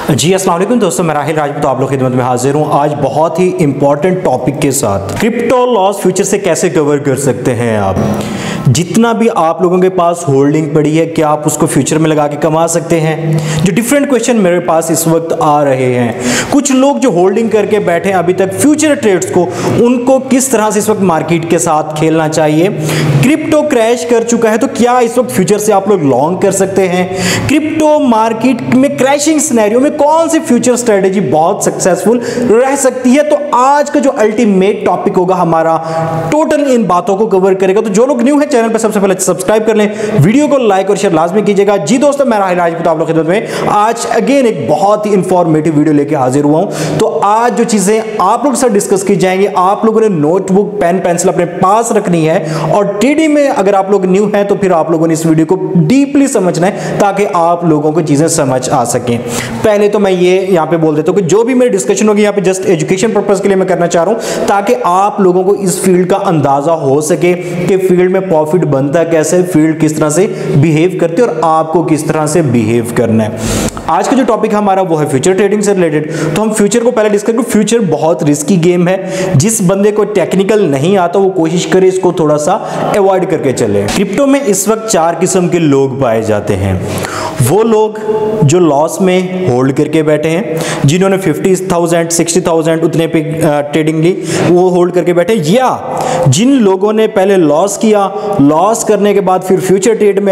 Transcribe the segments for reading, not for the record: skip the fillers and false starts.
जी अस्सलाम वालेकुम दोस्तों, मैं राहिल राजपूत आप लोग खिदमत में हाजिर हूं आज बहुत ही इंपॉर्टेंट टॉपिक के साथ। क्रिप्टो लॉस फ्यूचर से कैसे कवर कर सकते हैं आप। जितना भी आप लोगों के पास होल्डिंग पड़ी है, क्या आप उसको फ्यूचर में लगा के कमा सकते हैं। जो डिफरेंट क्वेश्चन मेरे पास इस वक्त आ रहे हैं। कुछ लोग जो होल्डिंग करके बैठे हैं अभी तक फ्यूचर ट्रेड्स को, उनको किस तरह से इस वक्त मार्केट के साथ खेलना चाहिए। क्रिप्टो क्रैश कर चुका है तो क्या इस वक्त फ्यूचर से आप लोग लॉन्ग कर सकते हैं। क्रिप्टो मार्केट में क्रैशिंग सिनेरियो में कौन सी फ्यूचर स्ट्रेटेजी बहुत सक्सेसफुल रह सकती है। तो आज का जो अल्टीमेट टॉपिक होगा हमारा टोटल इन बातों को कवर करेगा। तो जो लोग न्यू है चैनल पर सबसे पहले सब्सक्राइब कर लें, वीडियो को लाइक और शेयर लाजमी कीजिएगा। जी दोस्तों, मैं राहिल राजपूत आप लोग खिदमत में आज अगेन एक बहुत ही इंफॉर्मेटिव वीडियो लेके हाजिर हुआ हूं। तो आज जो चीजें आप लोग के साथ डिस्कस की जाएंगी, आप लोगों ने नोटबुक पेन पेंसिल अपने पास रखनी है और ट्रेडिंग में अगर आप लोग न्यू हैं तो फिर आप लोगों ने इस वीडियो को डीपली समझना है ताकि आप लोगों को चीजें समझ आ सकें। पहले तो मैं ये यहां पे बोल देता हूं कि जो भी मेरी डिस्कशन होगी यहां पे जस्ट एजुकेशन पर्पस के लिए मैं करना चाह रहा हूं ताकि आप लोगों को इस फील्ड का अंदाजा हो सके कि फील्ड में प्रॉफिट बनता कैसे, फील्ड किस तरह से बिहेव करती है और आपको किस तरह से बिहेव करना है। आज का जो टॉपिक हमारा वो है फ्यूचर ट्रेडिंग से रिलेटेड। तो हम फ्यूचर को पहले डिस्कस करें। फ्यूचर बहुत रिस्की गेम है। जिस बंदे को टेक्निकल नहीं आता वो कोशिश करे इसको थोड़ा सा अवॉइड करके चले। क्रिप्टो में इस वक्त चार किस्म के लोग पाए जाते हैं। वो लोग जो लॉस में होल्ड करके बैठे हैं, जिन्होंने 50,000 60,000 उतने पे ट्रेडिंग ली, वो होल्ड करके बैठे, या जिन लोगों ने पहले लॉस किया, लॉस करने के बाद फिर फ्यूचर ट्रेड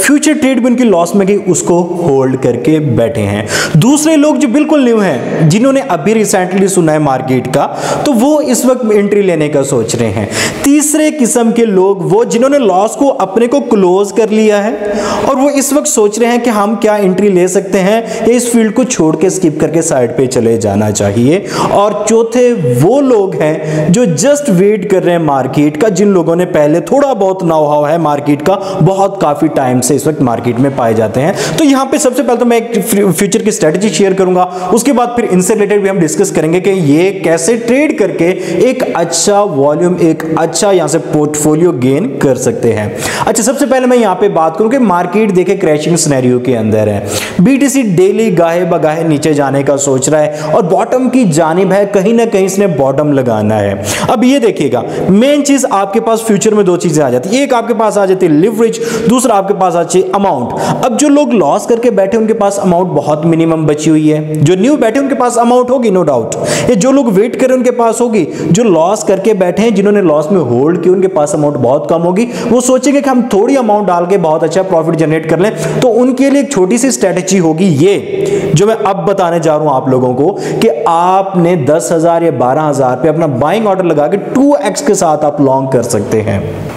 भी उनकी लॉस में गई, उसको होल्ड करके बैठे हैं। दूसरे लोग जो बिल्कुल न्यू हैं, जिन्होंने अभी रिसेंटली सुना है मार्केट का, तो वो इस वक्त एंट्री लेने का सोच रहे हैं। तीसरे किस्म के लोग वो जिन्होंने लॉस को अपने को क्लोज कर लिया है और वो इस वक्त सोच रहे हैं कि हम क्या एंट्री ले सकते हैं या इस फील्ड को छोड़ के स्किप करके साइड पे चले जाना चाहिए। और चौथे वो लोग हैं जो जस्ट वेट कर रहे हैं मार्केट का, जिन लोगों ने पहले थोड़ा बहुत नाउ हाउ है मार्केट का, बहुत काफी टाइम से इस वक्त मार्केट में पाए जाते हैं। तो यहां पे सबसे पहले तो मैं एक फ्यूचर की स्ट्रेटजी शेयर करूंगा, उसके बाद फिर इनसे रिलेटेड भी हम डिस्कस करेंगे कि ये कैसे ट्रेड करके एक अच्छा वॉल्यूम, एक अच्छा यहां से पोर्टफोलियो गेन कर सकते हैं। अच्छा, सबसे पहले मैं यहां पे बात करूं कि मार्केट देखे क्रैशिंग सिनेरियो के अंदर है। बीटीसी डेली गाहे बगाहे नीचे जाने का सोच रहा है और बॉटम की जानिब है, कहीं ना कहीं इसने बॉटम लगाना है। अब ये देखिएगा, मेन चीज आपके पास फ्यूचर में दो चीजें आ जाती है। एक आपके पास आ जाती है लिवरेज, दूसरा आपके पास आ जाती है अमाउंट। अब जो लोग लॉस करके बैठे उनके पास अमाउंट बहुत मिनिमम बची हुई है। जो न्यू बैठे उनके पास अमाउंट होगी नो डाउट, ये जो लोग वेट करें उनके पास होगी। जो लॉस करके बैठे हैं, जिन्होंने लॉस में होल्ड किया, उनके पास अमाउंट बहुत कम होगी। वो सोचेंगे कि हम थोड़ी अमाउंट डाल के बहुत अच्छा प्रॉफिट जनरेट कर लें। तो उनके लिए एक छोटी सी स्ट्रेटेजी होगी ये जो मैं अब बताने जा रहा हूं आप लोगों को, कि आपने 10,000 या 12,000 पे अपना बाइंग ऑर्डर लगा के 2x के साथ आप लॉन्ग कर सकते हैं।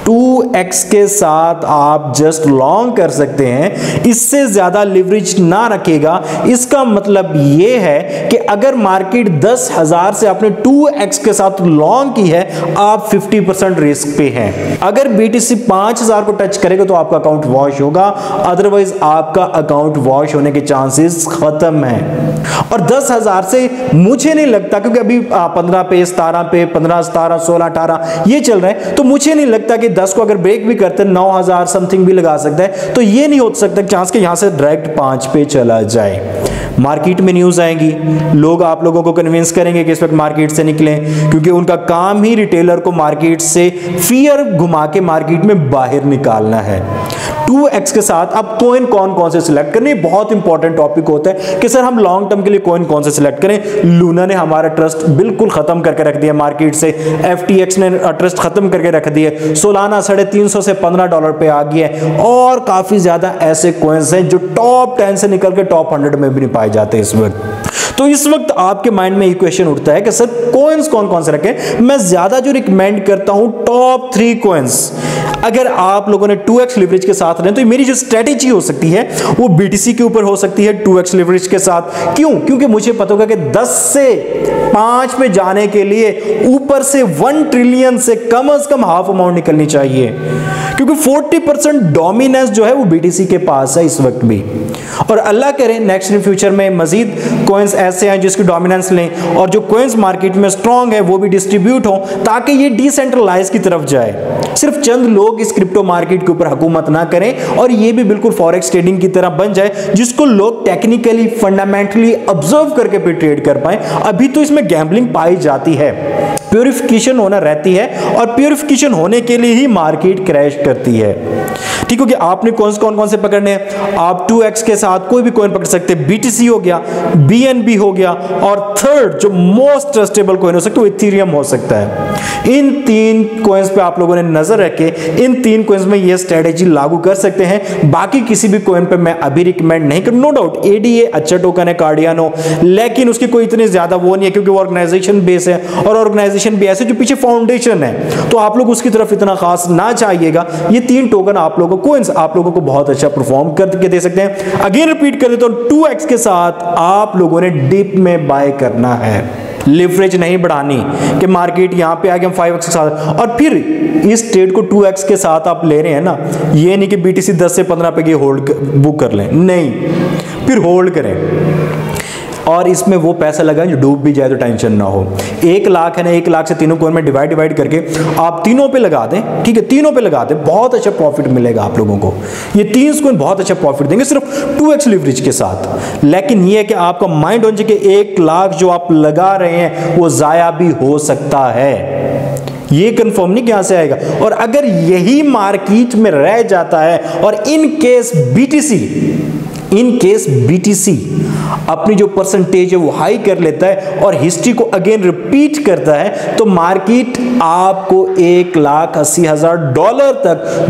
2x के साथ आप जस्ट लॉन्ग कर सकते हैं, इससे ज्यादा लिवरेज ना रखेगा। इसका मतलब यह है कि अगर मार्केट 10,000 से आपने 2x के साथ लॉन्ग की है, आप 50% रिस्क पे हैं। अगर बीटीसी 5,000 को टच करेगा तो आपका अकाउंट वॉश होगा, अदरवाइज आपका अकाउंट वॉश होने के चांसेस खत्म हैं। और 10,000 से मुझे नहीं लगता, क्योंकि अभी 15 पे 17 पे 15 17 16 18 ये चल रहा है, तो मुझे नहीं लगता कि 10 को अगर ब्रेक भी करते 9,000 समथिंग भी लगा सकता है। तो ये नहीं हो सकता चांस कि यहां से डायरेक्ट 5 पे चला जाए। मार्केट में न्यूज आएंगी, लोग आप लोगों को कन्विंस करेंगे कि इस वक्त मार्केट से निकलें, क्योंकि उनका काम ही रिटेलर को मार्केट से फियर घुमा के मार्केट में बाहर निकालना है। 2x के साथ अब कॉइन कौन से सिलेक्ट करने, बहुत इंपॉर्टेंट टॉपिक होता है कि सर हम लॉन्ग टर्म के लिए कॉइन कौन से सिलेक्ट करें। लूना ने हमारा ट्रस्ट बिल्कुल खत्म करके रख दिया मार्केट से, FTX ने ट्रस्ट खत्म करके रख दिया, सोलाना $350 से $15 पे आ गया है। और काफी ज्यादा ऐसे कॉइन्स हैं जो टॉप 10 से निकल के टॉप 100 में भी नहीं पाए जाते इस वक्त। तो इस वक्त आपके माइंड में ये क्वेश्चन उठता है कि सर कॉइन्स कौन से रखें। मैं ज्यादा जो रिकमेंड करता हूं टॉप 3 कॉइन्स। अगर आप लोगों ने 2x लिवरेज के साथ रहें तो मेरी जो स्ट्रेटेजी हो सकती है वो बीटीसी के ऊपर हो सकती है 2x लिवरेज के साथ। क्यों? क्योंकि मुझे पता होगा कि 10 से 5 पे जाने के लिए ऊपर से 1 ट्रिलियन से कम हाफ अमाउंट निकलनी चाहिए, क्योंकि 40% डोमिनेंस जो है वो बीटीसी के पास है इस वक्त भी। और अल्लाह करे नेक्स्ट इन फ्यूचर में मजीद कॉइन्स ऐसे हैं जिसकी डोमिनेंस लें और जो कॉइन्स मार्केट में स्ट्रांग है वो भी डिस्ट्रीब्यूट हो ताकि ये डिसेंट्रलाइज की तरफ जाए, सिर्फ चंद लोग इस क्रिप्टो मार्केट के ऊपर हुकूमत ना करें और ये भी बिल्कुल फॉरेक्स ट्रेडिंग की तरह बन जाए जिसको लोग टेक्निकली फंडामेंटली ऑब्जर्व करके भी ट्रेड कर पाए। अभी तो इसमें गैम्बलिंग पाई जाती है, प्यूरिफिकेशन होना रहती है और प्यूरिफिकेशन होने के लिए ही मार्केट क्रैश करती है। ठीक हो गया। आपने कौन कौन से पकड़ने हैं, आप 2x के साथ कोई भी कॉइन पकड़ सकते हैं, BTC हो गया, BNB हो गया और थर्ड जो मोस्ट ट्रस्टेबल कॉइन हो सकता है वो इथेरियम हो सकता है। इन 3 कॉइन्स पे आप लोगों ने नजर रखे, इन 3 कॉइन्स में ये स्ट्रेटेजी लागू कर सकते हैं। बाकी किसी भी कॉइन पे मैं अभी रिकमेंड नहीं करूं। नो डाउट ADA अच्छा टोकन है, कार्डियानो, लेकिन उसकी कोई इतनी ज्यादा वो नहीं है क्योंकि वो ऑर्गेनाइजेशन बेस है और ऑर्गेनाइजेशन भी ऐसे जो पीछे फाउंडेशन है, तो आप लोग उसकी तरफ इतना खास ना चाहिएगा। ये 3 टोकन आप लोगों कॉइन्स आप लोगों को बहुत अच्छा परफॉर्म करके दे सकते हैं। अगेन रिपीट कर देता हूं, 2x के साथ आप लोगों ने डिप में बाय करना है, लिवरेज नहीं बढ़ानी कि मार्केट यहां पे आ गया 5x के साथ और फिर इस ट्रेड को 2x के साथ आप ले रहे हैं ना, ये नहीं कि BTC 10 से 15 पे की होल्ड बुक कर लें, नहीं, फिर होल्ड करें और इसमें वो पैसा लगाएं जो डूब भी जाए तो टेंशन ना हो। 1 लाख है ना, 1 लाख से तीनों कॉइन में डिवाइड करके आप तीनों पे लगा दें, ठीक है, तीनों पे लगा दें, बहुत अच्छा प्रॉफिट मिलेगा आप लोगों को। ये 3 कॉइन बहुत अच्छा प्रॉफिट देंगे सिर्फ 2x लिवरेज के साथ। लेकिन ये है कि आपका माइंड होना चाहिए कि 1 लाख जो आप लगा रहे हैं वो जाया भी हो सकता है, ये कंफर्म नहीं क्या से आएगा। और अगर यही मार्केट में रह जाता है और इन केस BTC अपनी जो परसेंटेज है वो हाई कर लेता है और हिस्ट्री को अगेन रिपीट करता है, तो मार्केट आपको $1,80,000 तक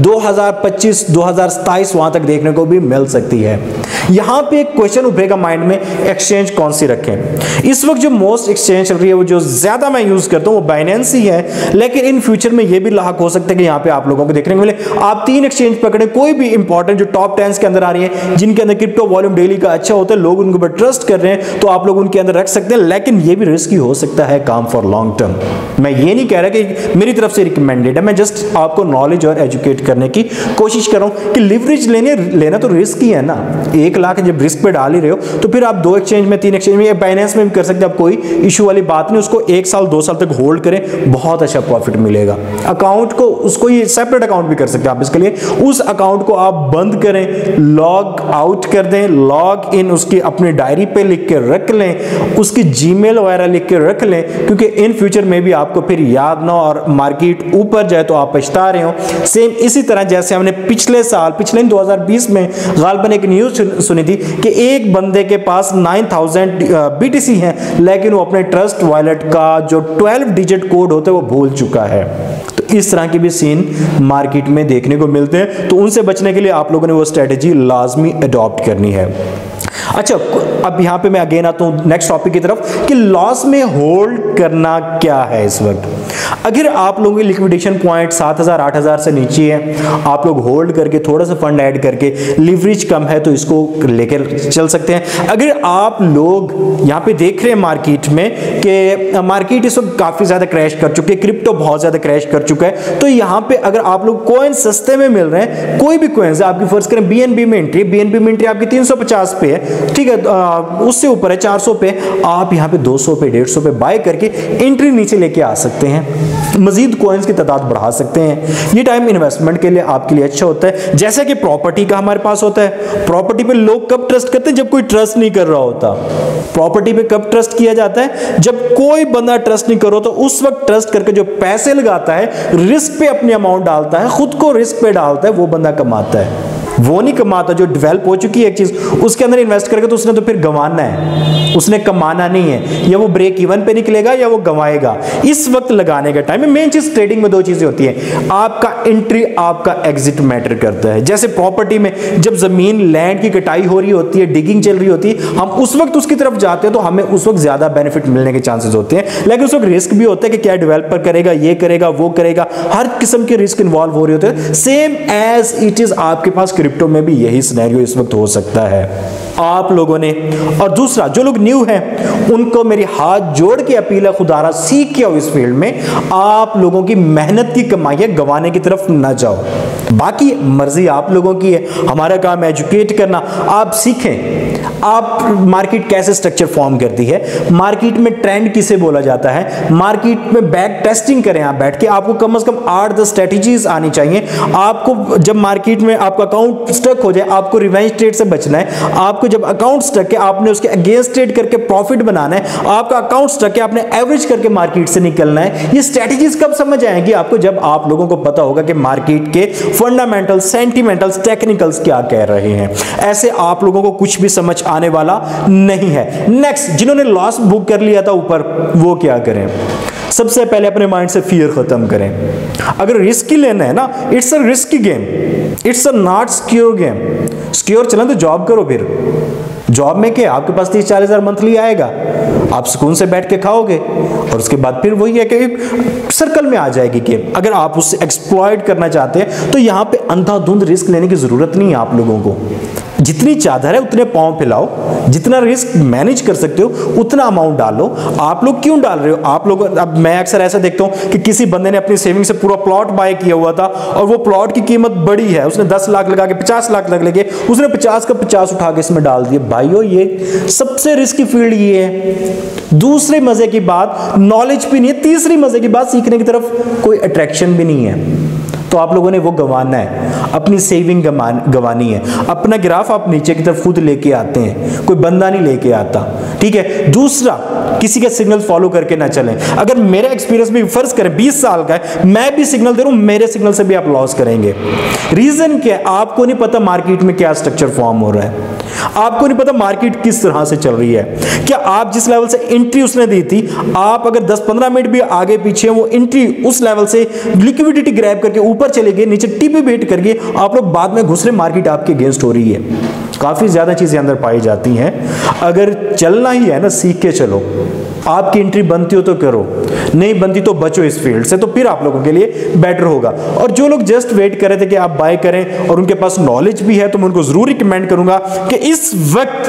2025-2027 वहां तक देखने को भी मिल सकती है। यहां पे एक क्वेश्चन उभरेगा माइंड में, एक्सचेंज कौन सी रखें। इस वक्त जो मोस्ट एक्सचेंज चल रही है वो जो ज्यादा मैं यूज करता हूं वो बाइनेंस ही है, लेकिन इन फ्यूचर में ये भी लाक हो सकता है कि यहां पे आप लोगों को देखने को मिले। आप 3 एक्सचेंज पकड़े, कोई भी इंपॉर्टेंट जो टॉप 10 के अंदर आ रही है, जिनके अंदर क्रिप्टो वॉल्यूम डेली का अच्छा होता है, लोग उनके ऊपर ट्रस्ट कर रहे हैं, तो आप लोग उनके अंदर रख सकते हैं। लेकिन ये भी रिस्की हो सकता है काम फॉर लॉन्ग टर्म। मैं ये नहीं कह रहा कि मेरी तरफ से रिकमेंडेड है, मैं जस्ट आपको नॉलेज और एजुकेट करने की कोशिश कर रहा हूं कि लिवरेज लेना तो रिस्क ही है ना। 1 लाख जब रिस्क पे डाल ही रहे हो तो फिर आप 2 एक्सचेंज में 3 एक्सचेंज में बाइनेंस में भी कर सकते हैं, आप कोई इशू वाली बात नहीं। उसको 1 साल 2 साल तक होल्ड करें, बहुत अच्छा प्रॉफिट मिलेगा। अकाउंट को उसको ये सेपरेट अकाउंट भी कर सकते हैं आप, इसके लिए उस अकाउंट को आप बंद करें, लॉग आउट कर दें, लॉग इन उसकी अपनी डायरी पे लिख के रख लें, उसकी जीमेल वगैरह लिख के रख लें, क्योंकि इन फ्यूचर में भी आपको फिर याद ना और मार्केट ऊपर जाए तो आप पछता रहे हो। सेम इसी तरह जैसे हमने पिछले 2020 में गालबन एक न्यूज सुनी थी कि एक बंदे के पास 9000 BTC है, लेकिन वो अपने ट्रस्ट वॉलेट का जो 12 डिजिट कोड होता है वो भूल चुका है। तो इस तरह के भी सीन मार्केट में देखने को मिलते हैं, तो उनसे बचने के लिए आप लोगों ने वो स्ट्रेटेजी लाजमी अडॉप्ट करनी है। अच्छा, अब यहां पे मैं अगेन आता हूं नेक्स्ट टॉपिक की तरफ कि लॉस में होल्ड करना क्या है। इस वक्त अगर आप लोगों की लिक्विडेशन पॉइंट 7000 8000 से नीचे है, आप लोग होल्ड करके थोड़ा सा फंड ऐड करके, लिवरेज कम है तो इसको लेकर चल सकते हैं। अगर आप लोग यहां पे देख रहे हैं मार्केट में कि मार्केट इस वक्त काफी ज्यादा क्रैश कर चुकी है, क्रिप्टो बहुत ज्यादा क्रैश कर चुका है, तो यहां पे अगर आप लोग कॉइन सस्ते में मिल रहे हैं, कोई भी कॉइन आपकी फर्ज करें BNB में एंट्री आपकी 350 पे है, ठीक है, उससे ऊपर है 400 पे, आप यहां पे 200 पे 150 पे बाय करके एंट्री नीचे लेके आ सकते हैं, मजीद कॉइन्स की तादाद बढ़ा सकते हैं। ये टाइम इन्वेस्टमेंट के लिए आपके लिए अच्छा होता है। जैसा कि प्रॉपर्टी का हमारे पास होता है, प्रॉपर्टी पे लोग कब ट्रस्ट करते हैं, जब कोई ट्रस्ट नहीं कर रहा होता। प्रॉपर्टी पे कब ट्रस्ट किया जाता है, जब कोई बंदा ट्रस्ट नहीं करो, तो उस वक्त ट्रस्ट करके जो पैसे लगाता है, रिस्क पे अपनी अमाउंट डालता है, खुद को रिस्क पे डालता है, वो बंदा कमाता है। वो नहीं कमाता जो डेवलप हो चुकी है एक चीज, उसके अंदर इन्वेस्ट करके तो उसने तो फिर गंवाना है, उसने कमाना नहीं है। या वो ब्रेक इवन पे निकलेगा या वो गंवाएगा। इस वक्त लगाने का टाइम है। मेन चीज ट्रेडिंग में 2 चीजें होती हैं, आपका एंट्री, आपका एग्जिट मैटर करता है। जैसे प्रॉपर्टी में जब जमीन लैंड की कटाई हो रही होती है, डिगिंग चल रही होती है, हम उस वक्त उसकी तरफ जाते हैं तो हमें उस वक्त ज्यादा बेनिफिट मिलने के चांसेस होते हैं। लेकिन उस वक्त रिस्क भी होता है कि क्या डेवलपर करेगा, ये करेगा, वो करेगा, हर किस्म के रिस्क इन्वॉल्व हो रहे होते हैं। सेम एज इट इज आपके पास क्रिप्टो में भी यही सिनेरियो इस वक्त हो सकता है आप लोगों ने। और दूसरा, जो लोग न्यू हैं उनको मेरी हाथ जोड़ के अपील है, खुदारा सीख के आओ इस फील्ड में, आप लोगों की मेहनत की कमाई है, गंवाने की तरफ ना जाओ। बाकी मर्जी आप लोगों की है, हमारा काम है एजुकेट करना। आप सीखें आप मार्केट कैसे स्ट्रक्चर फॉर्म करती है, मार्केट में ट्रेंड किसे बोला जाता है, मार्केट में बैक टेस्टिंग करें आप बैठ के। आपको कम से कम 8-10 स्ट्रेटजीज आनी चाहिए। आपको जब मार्केट में आपका अकाउंट स्टक हो जाए, आपको रिवेंज ट्रेड से बचना है। आपको जब अकाउंट स्टक है, आपने उसके अगेंस्ट ट्रेड करके प्रॉफिट बनाना है। आपका अकाउंट स्टक है, आपने एवरेज करके मार्केट से निकलना है। ये स्ट्रेटजीज कब समझ आएंगी आपको, जब आप लोगों को पता होगा कि मार्केट के फंडामेंटल, सेंटिमेंटल्स, टेक्निकल्स क्या कह रहे हैं। ऐसे आप लोगों को कुछ भी समझ आने वाला नहीं है। नेक्स्ट, जिन्होंने लॉस बुक कर लिया था ऊपर, वो क्या करें? सबसे पहले अपने माइंड से फियर खत्म करें। अगर रिस्क ही लेना है ना, it's a risky game, it's a not secure game. Secure चला तो जॉब करो। फिर जॉब में क्या, आपके पास 30-40 हज़ार मंथली आएगा, आप सुकून से बैठ के खाओगे, और उसके बाद फिर वही है कि सर्कल में आ जाएगी गेम। अगर आप उससे एक्सप्लॉइट करना चाहते हैं तो यहां पे अंधाधुंध रिस्क लेने की जरूरत नहीं है आप लोगों को। जितनी चादर है उतने पांव फैलाओ, जितना रिस्क मैनेज कर सकते हो उतना अमाउंट डालो। आप लोग क्यों डाल रहे हो? आप लोग, अब मैं अक्सर ऐसा देखता हूं कि किसी बंदे ने अपनी सेविंग से पूरा प्लॉट बाय किया हुआ था और वो प्लॉट की कीमत बड़ी है, उसने 10 लाख लगा के 50 लाख लग लगे, उसने 50 का 50 उठा के इसमें डाल दिए। भाइयों, ये सबसे रिस्की फील्ड ये है। दूसरे मजे की बात, नॉलेज भी नहीं है। तीसरी मजे की बात, सीखने की तरफ कोई अट्रैक्शन भी नहीं है। तो आप लोगों ने वो गंवाना है, अपनी सेविंग गंवानी है। अपना ग्राफ आप नीचे की तरफ खुद लेके आते हैं, कोई बंदा नहीं लेके आता, ठीक है। दूसरा, किसी के सिग्नल फॉलो करके ना चलें। अगर मेरा एक्सपीरियंस भी फर्ज करें 20 साल का है, मैं भी सिग्नल दे रहा हूं, मेरे सिग्नल से भी आप लॉस करेंगे। रीजन क्या है? आपको नहीं पता मार्केट में क्या स्ट्रक्चर फॉर्म हो रहा है, आपको नहीं पता मार्केट किस तरह से चल रही है। क्या आप जिस लेवल से एंट्री उसने दी थी, आप अगर 10-15 मिनट भी आगे पीछे, वो एंट्री उस लेवल से लिक्विडिटी ग्रैब करके ऊपर चले गए, नीचे टीपी वेट करके आप लोग बाद में घुस रहे, मार्केट आपके अगेंस्ट हो रही है। काफी ज्यादा चीजें अंदर पाई जाती हैं। अगर चलना ही है ना, सीख के चलो। आपकी एंट्री बनती हो तो करो, नहीं बनती तो बचो इस फील्ड से, तो फिर आप लोगों के लिए बेटर होगा। और जो लोग जस्ट वेट कर रहे थे कि आप बाय करें और उनके पास नॉलेज भी है, तो मैं उनको जरूर रिकमेंड करूंगा कि इस वक्त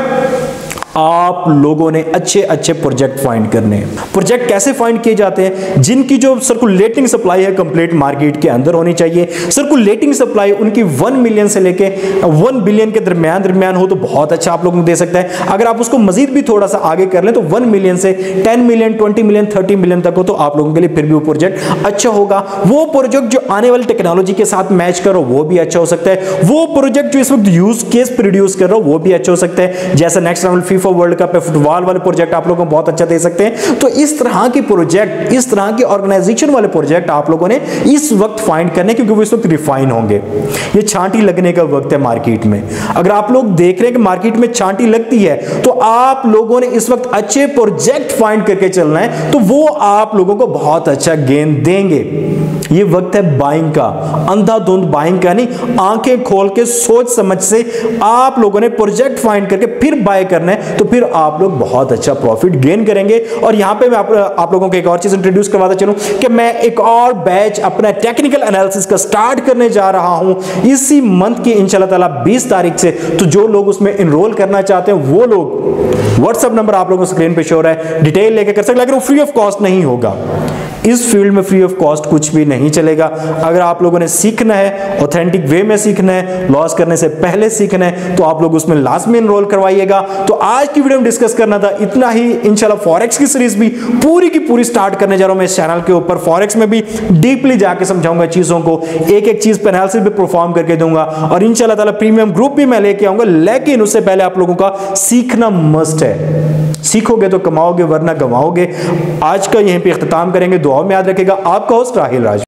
आप लोगों ने अच्छे अच्छे प्रोजेक्ट फाइंड करने हैं। प्रोजेक्ट कैसे फाइंड किए जाते हैं? जिनकी जो सर्कुलेटिंग सप्लाई है कंप्लीट मार्केट के अंदर होनी चाहिए। सर्कुलेटिंग सप्लाई उनकी 1 मिलियन से लेके 1 बिलियन के दरमियान हो तो बहुत अच्छा आप लोगों को दे सकता है। अगर आप उसको मजीद भी थोड़ा सा आगे कर लें तो 1 मिलियन से 10 मिलियन, 20 मिलियन, 30 मिलियन तक हो तो आप लोगों के लिए फिर भी वो प्रोजेक्ट अच्छा होगा। वो प्रोजेक्ट जो आने वाली टेक्नोलॉजी के साथ मैच करो वो भी अच्छा हो सकता है। वो प्रोजेक्ट जो इस वक्त यूज केस प्रोड्यूस कर रहा हो वो भी अच्छा हो सकता है। जैसे next level FIFA World Cup पे फुटबॉल वाले प्रोजेक्ट आप लोगों को बहुत अच्छा दे सकते हैं। तो इस तरह की प्रोजेक्ट, इस तरह की ऑर्गेनाइजेशन वाले प्रोजेक्ट आप लोगों ने इस वक्त फाइंड करने, क्योंकि वो इस वक्त रिफाइन होंगे। ये छांटी लगने का वक्त है मार्केट में। अगर आप लोग देख रहे हैं कि मार्केट में छांटी लगती है तो आप लोगों ने इस वक्त अच्छे प्रोजेक्ट फाइंड करके चलना है, तो वो आप लोगों को बहुत अच्छा गेन देंगे। ये वक्त है बाइंग का, अंधाधुंध बाइंग का नहीं, आंखें खोल के सोच समझ से आप लोगों ने प्रोजेक्ट फाइंड करके फिर बाय करना है, तो फिर आप लोग बहुत अच्छा प्रॉफिट गेन करेंगे। और यहां पे मैं आप लोगों को एक और चीज इंट्रोड्यूस करवाता चलूं कि मैं एक और बैच अपना टेक्निकल एनालिसिस का स्टार्ट करने जा रहा हूं इसी मंथ की इंशाल्लाह ताला 20 तारीख से। तो जो लोग उसमें एनरोल करना चाहते हैं वो लोग, व्हाट्सएप नंबर आप लोगों को स्क्रीन पे शो हो रहा है, डिटेल लेके कर सकते, लेकिन वो फ्री ऑफ कॉस्ट नहीं होगा। इस फील्ड में फ्री ऑफ कॉस्ट कुछ भी नहीं चलेगा। अगर आप लोगों ने सीखना है, ऑथेंटिक वे में सीखना है, लॉस करने से पहले सीखना है, तो आप लोग उसमें लास्ट में एनरोल करवाइएगा। तो आज की वीडियो में डिस्कस करना था इतना ही। इंशाल्लाह फॉरेक्स की सीरीज भी पूरी की पूरी स्टार्ट करने जा रहा हूं मैं इस चैनल के ऊपर। फॉरेक्स में भी डीपली जाके समझाऊंगा चीजों को, एक एक चीज पे एनालिसिस भी परफॉर्म करके दूंगा, और इंशाल्लाह ताला प्रीमियम ग्रुप भी मैं लेके आऊंगा। लेकिन उससे पहले आप लोगों का सीखना मस्ट है। सीखोगे तो कमाओगे, वरना गंवाओगे। आज का यहीं पे इख्तिताम करेंगे। दुआ में याद रखेगा। आपका होस्ट राहिल राज।